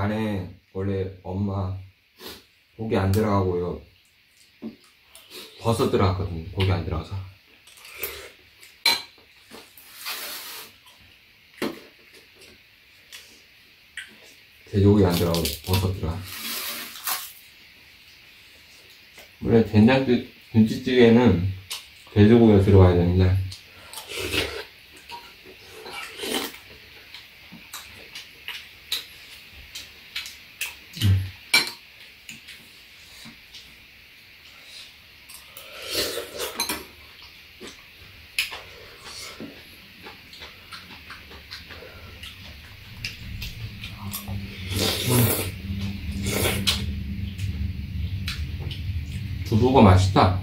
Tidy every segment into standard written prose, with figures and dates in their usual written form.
안에 원래 엄마 고기 안 들어가고요. 버섯 들어갔거든요. 고기 안 들어가서. 돼지고기 안 들어가고 버섯 들어가. 원래 김치찌개는 돼지고기가 들어가야 되는데 두부가 맛있다.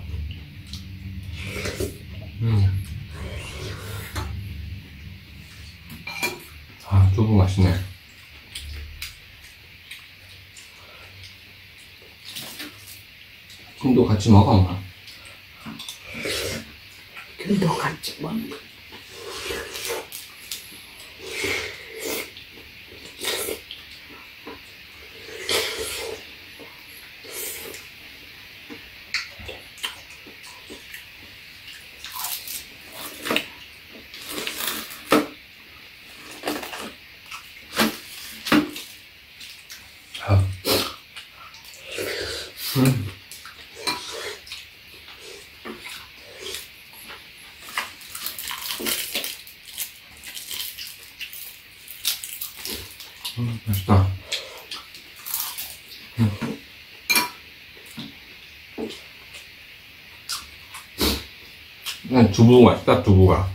아, 두부 맛있네. 김도 같이 먹어, 엄마. 김도 같이 먹어. 맛있다. 두부 맛있다, 두부가.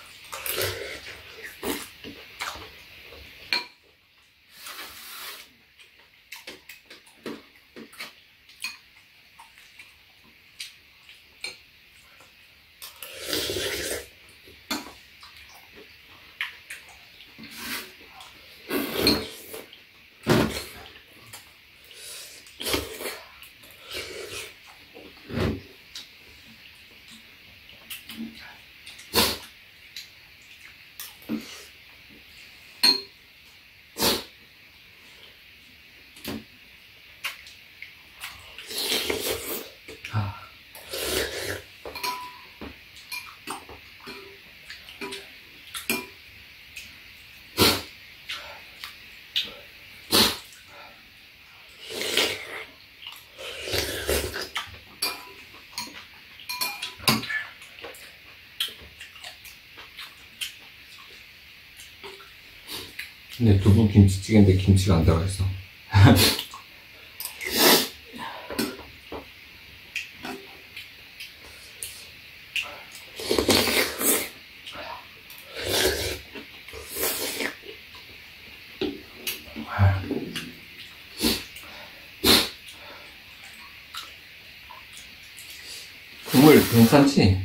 근데 두부 김치찌개인데 김치가 안 들어가 있어. 국물 괜찮지?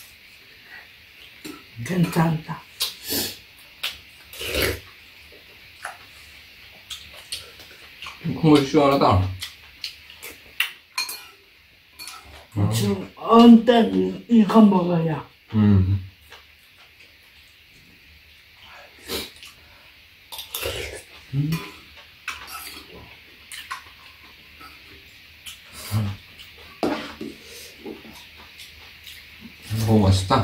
괜찮다. 국물 시원하다. 지금 언제 이거 먹어야. 너무 맛있다.